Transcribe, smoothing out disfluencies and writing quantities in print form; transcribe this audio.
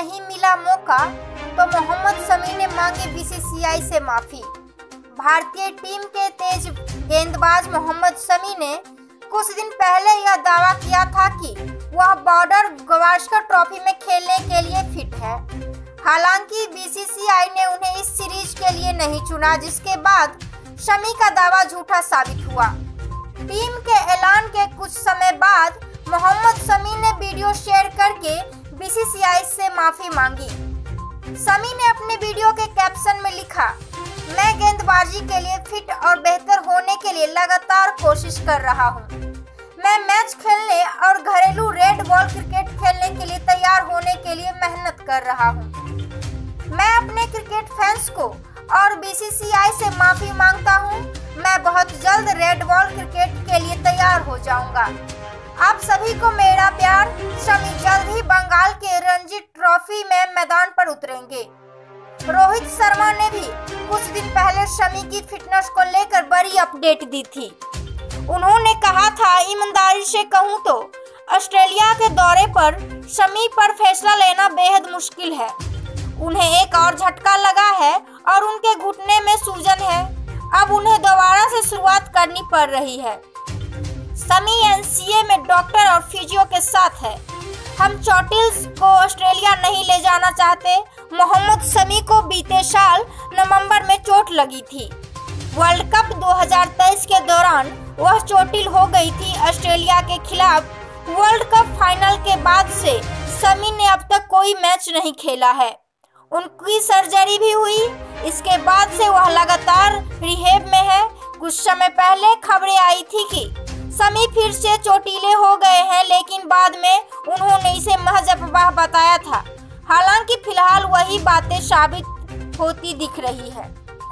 नहीं मिला मौका तो मोहम्मद शमी ने मांगी बीसीसीआई से माफी। भारतीय टीम के तेज गेंदबाज मोहम्मद शमी ने कुछ दिन पहले यह दावा किया था कि वह बॉर्डर गावस्कर ट्रॉफी में खेलने के लिए फिट है। हालांकि बीसीसीआई ने उन्हें इस सीरीज के लिए नहीं चुना, जिसके बाद शमी का दावा झूठा साबित हुआ। टीम के ऐलान के कुछ समय बाद मोहम्मद शमी ने वीडियो शेयर करके बीसीसीआई से माफी मांगी। शमी ने अपने वीडियो के कैप्शन में लिखा, मैं गेंदबाजी के लिए फिट और बेहतर होने के लिए लगातार कोशिश कर रहा हूं। मैं मैच खेलने और घरेलू रेड बॉल क्रिकेट खेलने के लिए तैयार होने के लिए मेहनत कर रहा हूं। मैं अपने क्रिकेट फैंस को और बीसीसीआई से माफी मांगता हूं। मैं बहुत जल्द रेड बॉल क्रिकेट के लिए तैयार हो जाऊंगा। आप सभी को मेरा प्यार। शमी जल्द ही बंगाल के रणजी ट्रॉफी में मैदान पर उतरेंगे। रोहित शर्मा ने भी कुछ दिन पहले शमी की फिटनेस को लेकर बड़ी अपडेट दी थी। उन्होंने कहा था, ईमानदारी से कहूं तो ऑस्ट्रेलिया के दौरे पर शमी पर फैसला लेना बेहद मुश्किल है। उन्हें एक और झटका लगा है और उनके घुटने में सूजन है। अब उन्हें दोबारा से शुरुआत करनी पड़ रही है। शमी एनसीए में डॉक्टर और फिजियो के साथ है। हम चोटिल को ऑस्ट्रेलिया नहीं ले जाना चाहते। मोहम्मद शमी को बीते साल नवंबर में चोट लगी थी। वर्ल्ड कप 2023 के दौरान वह चोटिल हो गई थी। ऑस्ट्रेलिया के खिलाफ वर्ल्ड कप फाइनल के बाद से शमी ने अब तक कोई मैच नहीं खेला है। उनकी सर्जरी भी हुई। इसके बाद से वह लगातार रिहेब में है। कुछ समय पहले खबरें आई थी कि शमी फिर से चोटिले हो गए हैं, लेकिन बाद में उन्होंने इसे महज अफवाह बताया था। हालांकि फिलहाल वही बातें साबित होती दिख रही है।